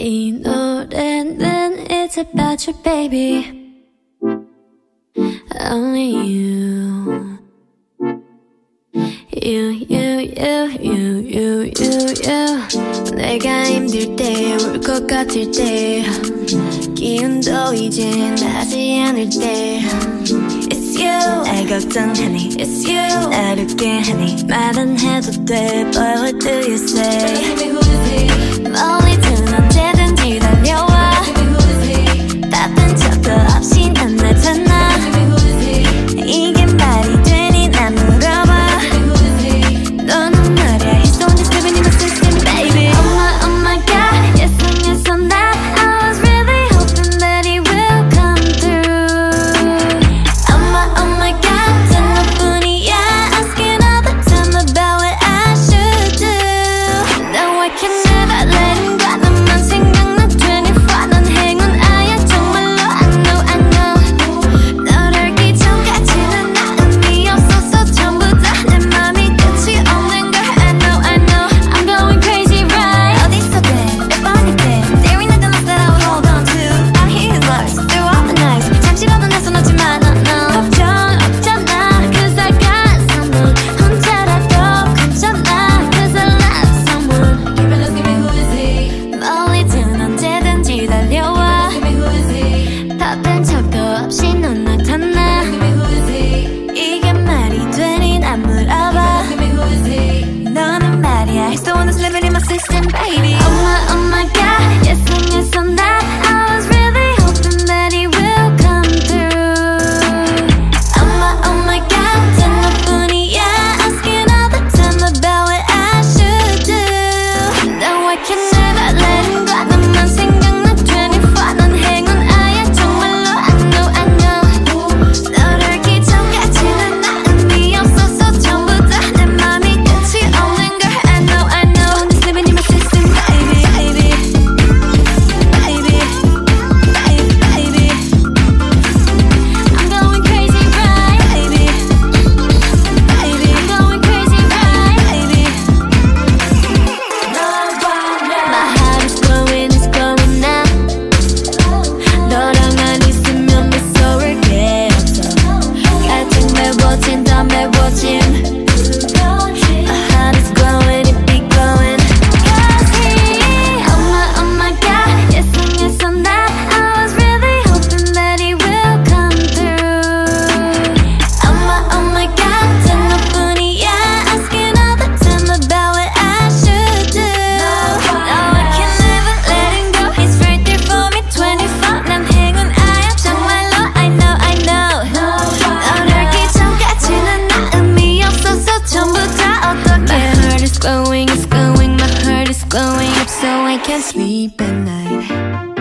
이 노래는 it's about you baby Only you 내가 힘들 때 울 것 같을 때 기운도 이제 나지 않을 때 It's you 날 걱정하니 It's you 나를 깨하니 말은 해도 돼 But what do you say 멀리든 언제든지 달려와 바쁜 척도 없이 난 나타나 이게 말이 되니 난 물어봐 너는 말야 He's the one that's living in my system baby Oh my god Yes and yes on that I was really hoping that he will come through Oh my god 단 너뿐이야 Asking all the time about what I should do No I can never let him go 너만 생각나 24 넌 행운아야 정말로 I know 널 알기 전까지는 나 의미 없었어 전부 다 내 맘이 끝이 없는 걸 I know I'm going crazy right 어디서든 몇 번이든 There ain't nothing else that I would hold on to I hear his voice through all the nights 잠시라도 내 손 놓지마 no 걱정 없잖아 Cause I got someone 혼자라도 괜찮아 Cause I love someone Give me who is he 멀리든 언제든지 달려와 Give me who is he 바쁜 척도 없이 넌 나타나 Give me who is he 이게 말이 되니 난 물어봐 Give me who is he 너는 말이야 He's the one that's living in my system baby Oh my god Yes and yes on that I was really hoping that he will come through Oh my god 단 너뿐이야 Asking all the time about what I should do No I can never let him go 너만 생각나 24 넌 행운아야 정말로 I know 널 알기 전까지는 나 의미 없었어 전부 다 내 맘이 끝이 없는 걸 I know Just living in my system baby I'm going crazy right baby I'm going crazy right baby My heart is going now 너랑만 있으면 무서울 게 없어 가장 매워진 더 매워진 My heart is glowing, it be glowing Cause he Oh my god Yes and yes on that I was really hoping that he will come through Oh my god 단 너뿐이야 Asking all the time about what I should do No I can never let him go He's right there for me 24 난 행운아야 정말로 I know 널 알기 전까지는 나 의미 없어서 전부 다 어떡해 My heart is glowing, my heart is glowing up so I can't sleep at night